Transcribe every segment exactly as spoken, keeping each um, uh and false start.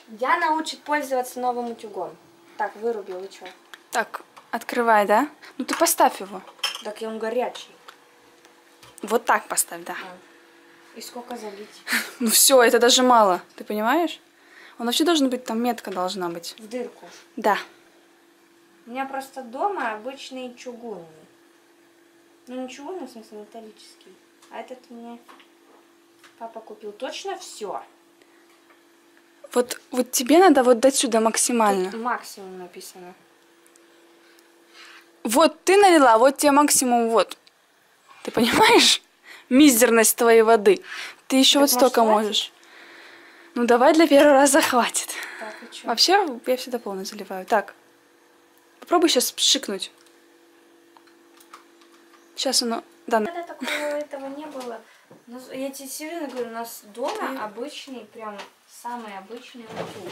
Я научит пользоваться новым утюгом. Так, вырубил, и что? Так, открывай, да? Ну ты поставь его. Так и он горячий. Вот так поставь, да. А. И сколько залить? Ну все, это даже мало, ты понимаешь? Он вообще должен быть, там метка должна быть. В дырку? Да. У меня просто дома обычный чугунный. Ну не чугунный, в смысле металлический. А этот мне папа купил. Точно все. Вот, вот тебе надо вот дать сюда максимально. Тут максимум написано. Вот ты налила, вот тебе максимум, вот. Ты понимаешь? Мизерность твоей воды. Ты еще Так, вот столько может, можешь. Ну давай для первого раза хватит. Так, и чё? Вообще, я всегда полностью заливаю. Так. Попробуй сейчас пшикнуть. Сейчас оно... Да. Когда такого этого не было. Ну, я тебе серьезно говорю, у нас дома Ты... обычный, прям самый обычный утюг.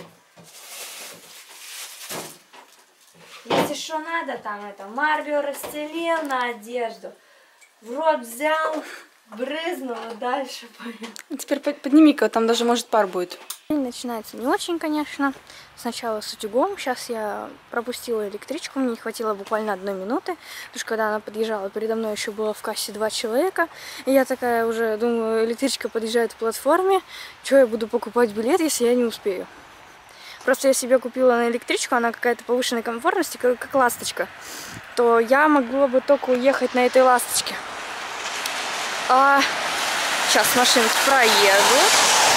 Если что надо, там это, марлю расстелил на одежду, в рот взял, брызнул и дальше поехал. Теперь подними-ка, там даже может пар будет. Начинается не очень, конечно. Сначала с утюгом. Сейчас я пропустила электричку, мне не хватило буквально одной минуты. Потому что когда она подъезжала, передо мной еще было в кассе два человека. И я такая уже думаю, электричка подъезжает к платформе. Что я буду покупать билет, если я не успею? Просто я себе купила на электричку, она какая-то повышенной комфортности, как, как ласточка. То я могла бы только уехать на этой ласточке. А сейчас машины проедут.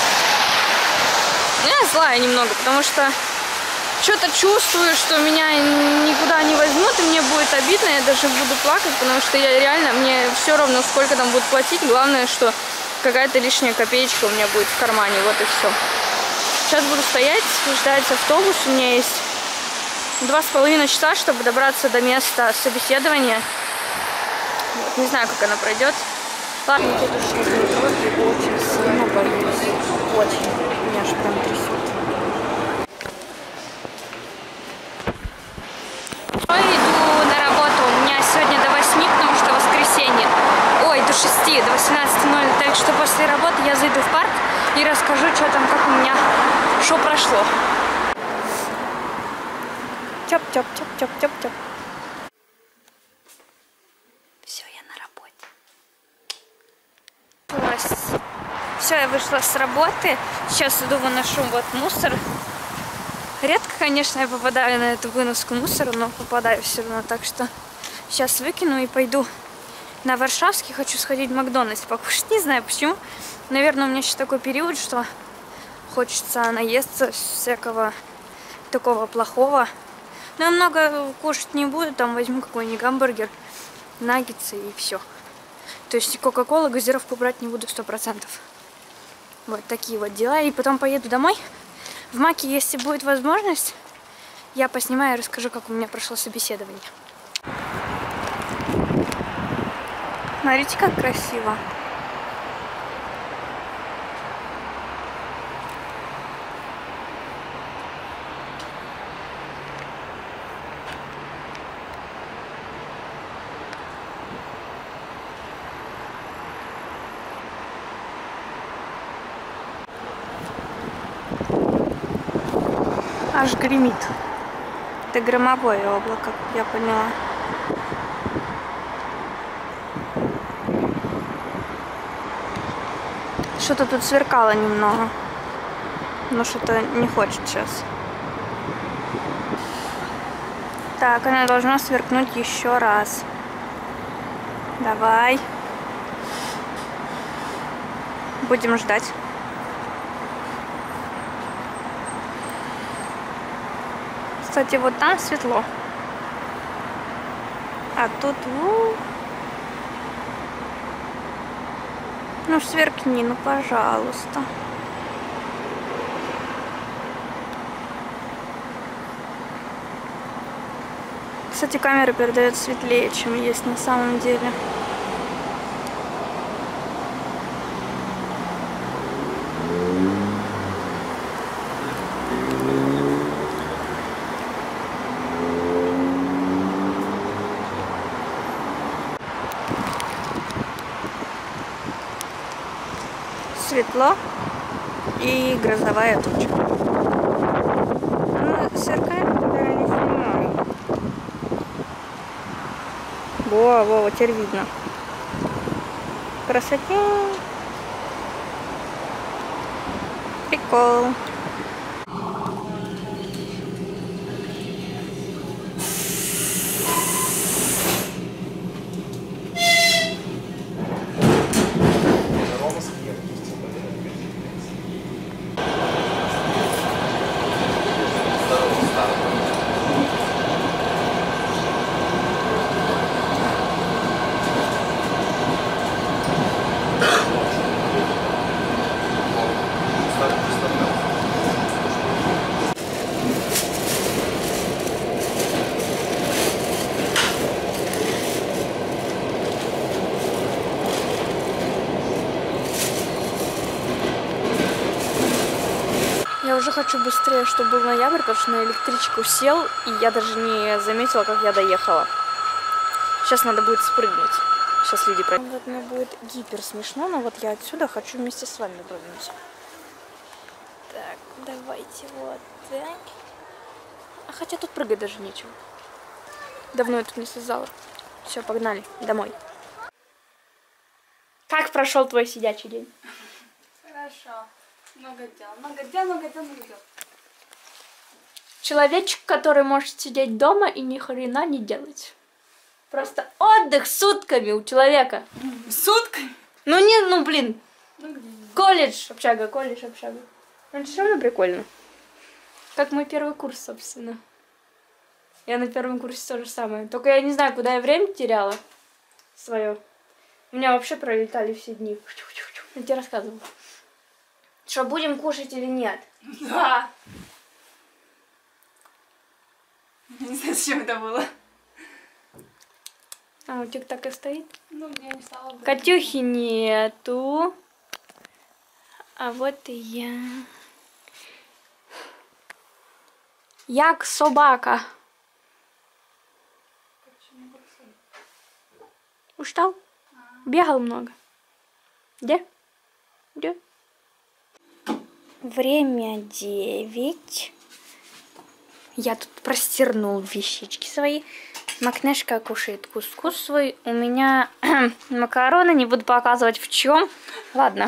Я злая немного, потому что что-то чувствую, что меня никуда не возьмут, и мне будет обидно, я даже буду плакать, потому что я реально, мне все равно, сколько там будут платить, главное, что какая-то лишняя копеечка у меня будет в кармане, вот и все. Сейчас буду стоять, ждать автобус, у меня есть два с половиной часа, чтобы добраться до места собеседования. Вот, не знаю, как она пройдет. Ладно, я тут сейчас метро, очень сильно боюсь, очень. Меня аж прям трясет. Иду на работу. У меня сегодня до восьми, потому что воскресенье. Ой, до шести, до восемнадцати ноль. Так что после работы я зайду в парк и расскажу, что там, как у меня, что прошло. Тёп-тёп-тёп-тёп-тёп-тёп. Все, я на работе. Все, я вышла с работы. Сейчас иду, выношу вот мусор. Редко, конечно, я попадаю на эту выноску мусора, но попадаю все равно. Так что сейчас выкину и пойду на Варшавский. Хочу сходить в Макдональдс покушать. Не знаю почему. Наверное, у меня сейчас такой период, что хочется наесться всякого такого плохого. Но я много кушать не буду. Там возьму какой-нибудь гамбургер, наггетсы и все. То есть кока-колу, газировку брать не буду сто процентов. Вот такие вот дела. И потом поеду домой. В Маке, если будет возможность, я поснимаю и расскажу, как у меня прошло собеседование. Смотрите, как красиво. Аж гремит. Это громовое облако, я поняла. Что-то тут сверкало немного. Но что-то не хочет сейчас. Так, она должна сверкнуть еще раз. Давай. Будем ждать. Кстати, вот там светло. А тут... У... Ну, сверкни, ну, пожалуйста. Кстати, камера передает светлее, чем есть на самом деле. Светло и грозовая туча. сверкает, когда я не снимаю. Во, во, вот теперь видно. Красота. Прикол. Я уже хочу быстрее, чтобы был ноябрь, потому что на электричку сел, и я даже не заметила, как я доехала. Сейчас надо будет спрыгнуть. Сейчас люди пройдут. Вот мне будет гипер смешно, но вот я отсюда хочу вместе с вами прыгнуть. Так, давайте вот так. А хотя тут прыгать даже нечего. Давно я тут не слезала. Все, погнали домой. Как прошел твой сидячий день? Хорошо. Много дел, много дел, много дел, много дел. Человечек, который может сидеть дома и ни хрена не делать. Просто отдых сутками у человека. Сутками? Ну не, ну блин. Ну где? Колледж, общага, колледж, общага. Ну это все равно прикольно. Как мой первый курс, собственно. Я на первом курсе то же самое. Только я не знаю, куда я время теряла свое. У меня вообще пролетали все дни. Я тебе рассказывала. Что, будем кушать или нет? Да. Не знаю, зачем это было. А, у тебя так и стоит? Ну, я не стала бы. Катюхи нету. А вот и я. Як собака. Устал? Бегал много. Где? Где? Время девять. Я тут простернул вещички свои. Макнешка кушает кускус свой. У меня макароны, не буду показывать в чем. Ладно.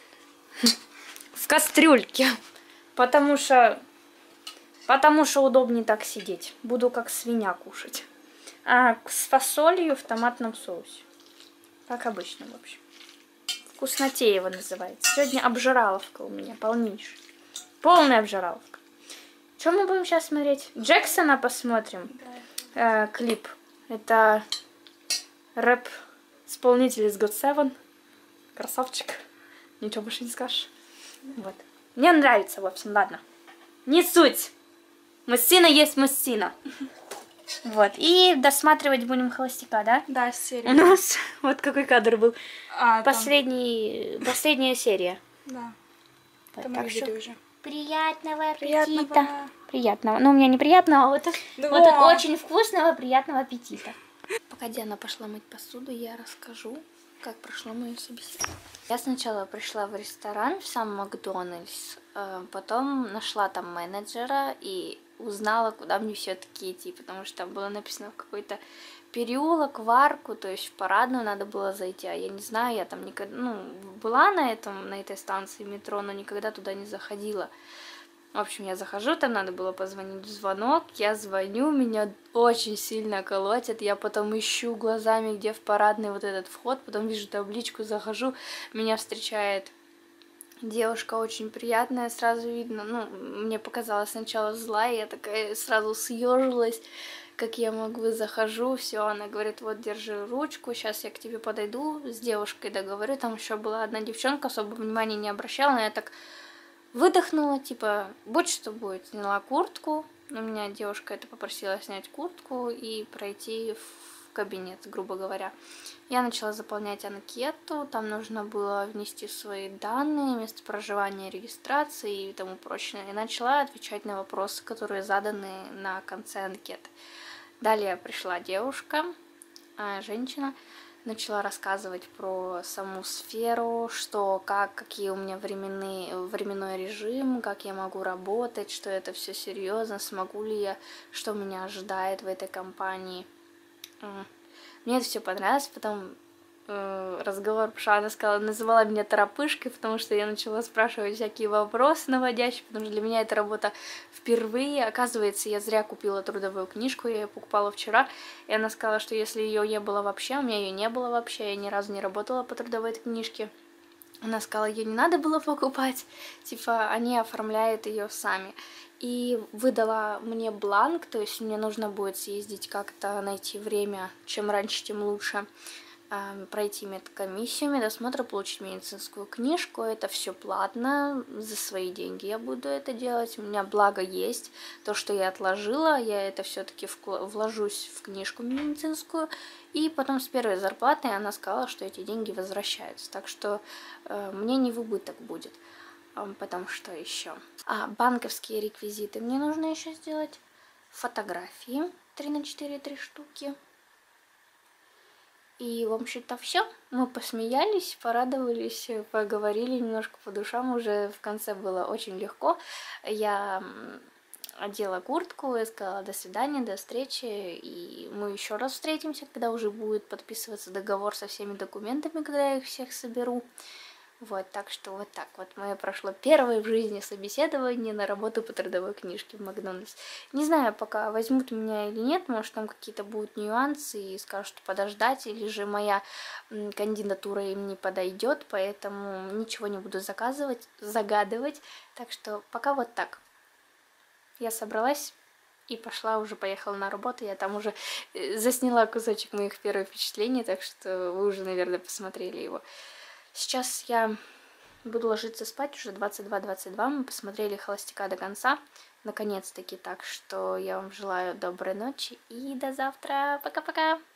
В кастрюльке. Потому что... Потому что удобнее так сидеть. Буду как свинья кушать. А с фасолью в томатном соусе. Как обычно, в общем. Вкуснотеево называется. Сегодня обжираловка у меня полнейшая. Полная обжираловка. Что мы будем сейчас смотреть? Джексона посмотрим. Да. Э, клип. Это рэп-исполнитель из гот севен. Красавчик. Ничего больше не скажешь. Вот. Мне нравится, в общем, ладно. Не суть. Мужчина есть мужчина. Вот. И досматривать будем холостяка, да? Да, серия. У нас вот какой кадр был. А, Последний, там... Последняя серия. Да. Вот, Там так что... что... уже. Приятного аппетита. Приятного. Приятного. Ну, у меня не приятного, а вот, Да. вот очень вкусного, приятного аппетита. Пока Диана пошла мыть посуду, я расскажу, как прошло мое собеседование. Я сначала пришла в ресторан, в сам Макдональдс, потом нашла там менеджера и узнала, куда мне все-таки идти, потому что там было написано в какой-то переулок, в арку, то есть в парадную надо было зайти, а я не знаю, я там никогда, ну, была на этом, на этой станции метро, но никогда туда не заходила. В общем, я захожу, там надо было позвонить в звонок, я звоню, меня очень сильно колотят, я потом ищу глазами, где в парадный вот этот вход, потом вижу табличку, захожу, меня встречает девушка очень приятная, сразу видно, ну, мне показалось сначала злая, я такая сразу съежилась, как я могу, захожу, все, она говорит, вот, держи ручку, сейчас я к тебе подойду, с девушкой договорю, там еще была одна девчонка, особо внимания не обращала, но я так выдохнула, типа, будь что будет, сняла куртку, у меня девушка это попросила снять куртку и пройти в кабинет, грубо говоря. Я начала заполнять анкету, там нужно было внести свои данные, место проживания, регистрации и тому прочее. И начала отвечать на вопросы, которые заданы на конце анкеты. Далее пришла девушка, женщина, начала рассказывать про саму сферу, что, как, какие у меня временные, временной режим, как я могу работать, что это все серьезно, смогу ли я, что меня ожидает в этой компании. Мне это все понравилось, потом э, разговор пошел, она сказала, называла меня торопышкой, потому что я начала спрашивать всякие вопросы наводящие, потому что для меня эта работа впервые. Оказывается, я зря купила трудовую книжку, я ее покупала вчера, и она сказала, что если ее не было вообще, у меня ее не было вообще, я ни разу не работала по трудовой книжке. Она сказала, ее не надо было покупать, типа они оформляют ее сами. И выдала мне бланк, то есть мне нужно будет съездить как-то, найти время, чем раньше, тем лучше, пройти медкомиссию, медосмотр, получить медицинскую книжку. Это все платно, за свои деньги я буду это делать. У меня благо есть то, что я отложила, я это все-таки вложусь в книжку медицинскую. И потом с первой зарплаты она сказала, что эти деньги возвращаются. Так что э, мне не в убыток будет. Потому что еще. А, банковские реквизиты мне нужно еще сделать. Фотографии три на четыре, три штуки. И, в общем-то, все. Мы посмеялись, порадовались, поговорили немножко по душам. Уже в конце было очень легко. Я одела куртку и сказала до свидания, до встречи. И мы еще раз встретимся, когда уже будет подписываться договор со всеми документами, когда я их всех соберу. Вот, так что вот так вот мое прошло первое в жизни собеседование на работу по трудовой книжке в Макдональдс. Не знаю, пока возьмут меня или нет, может там какие-то будут нюансы и скажут, что подождать, или же моя кандидатура им не подойдет, поэтому ничего не буду заказывать, загадывать. Так что пока вот так. Я собралась и пошла, уже поехала на работу, я там уже засняла кусочек моих первых впечатлений, так что вы уже, наверное, посмотрели его. Сейчас я буду ложиться спать, уже двадцать два двадцать два, мы посмотрели «Холостяка» до конца, наконец-таки, так что я вам желаю доброй ночи и до завтра, пока-пока!